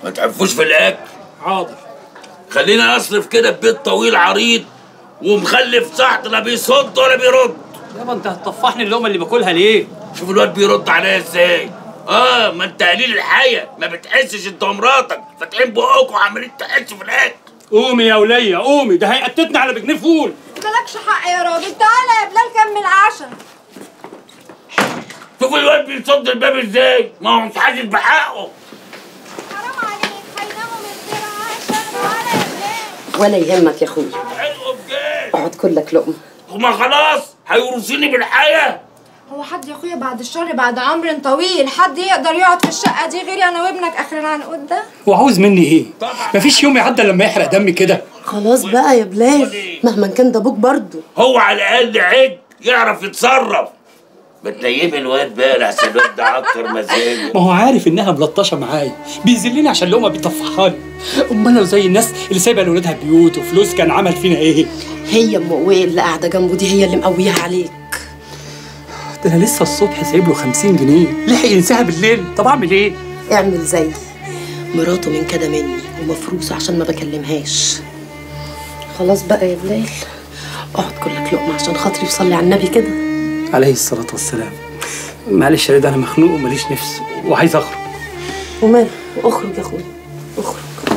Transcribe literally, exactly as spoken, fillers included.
ما تحفوش في الاكل. حاضر. خلينا اصرف كده ببيت طويل عريض ومخلف صحت لا بيصد ولا بيرد. يابا انت هتطفحني اللقمه اللي باكلها ليه؟ شوف الواد بيرد عليا ازاي. اه ما انت قليل الحياه، ما بتحسش انت ومراتك فاتحين بقكم وعمالين تحسوا في الاكل. قومي يا وليه قومي، ده هيقتتنا على بجنيه فول. مالكش حق يا راجل، تعالى يا بلال كمل عشا. شوف الواد بيصد الباب ازاي، ما هو مش حاسس بحقه. حرام عليك، هيناموا من غير عشا. تعالى يا بلال. ولا يهمك يا اخويا، حلو بجد. اقعد كلك لقمه. هما خلاص هيورثوني بالحياه. هو حد يا اخويا بعد الشر بعد عمر طويل حد يقدر يقعد في الشقه دي غيري انا وابنك اخر العنقود ده؟ وعاوز مني ايه؟ مفيش يوم يعدى لما يحرق دمي كده. خلاص بقى يا بلال، مهما كان ده ابوك برضه. هو على الاقل عد يعرف يتصرف. بتنيمي الواد بقى لحسن الواد ده عكر مزاجه. ما هو عارف انها ملطشه معايا، بيذلني عشان لقمه بيطفحها لي. امال لو زي الناس اللي سايبه لاولادها بيوت وفلوس كان عمل فينا ايه؟ هي ام قويه اللي قاعده جنبه دي هي اللي مقويها عليك. ده انا لسه الصبح سايب له خمسين جنيه، لحق ينساها بالليل. طب اعمل ايه؟ اعمل زي مراته من كده مني ومفروسه عشان ما بكلمهاش. خلاص بقى يا بلال، اقعد كلك لقمه عشان خاطري وصلي على النبي كده عليه الصلاه والسلام. معلش يا رضا انا مخنوق وماليش نفس وعايز اخرج. وماله، اخرج يا اخويا اخرج.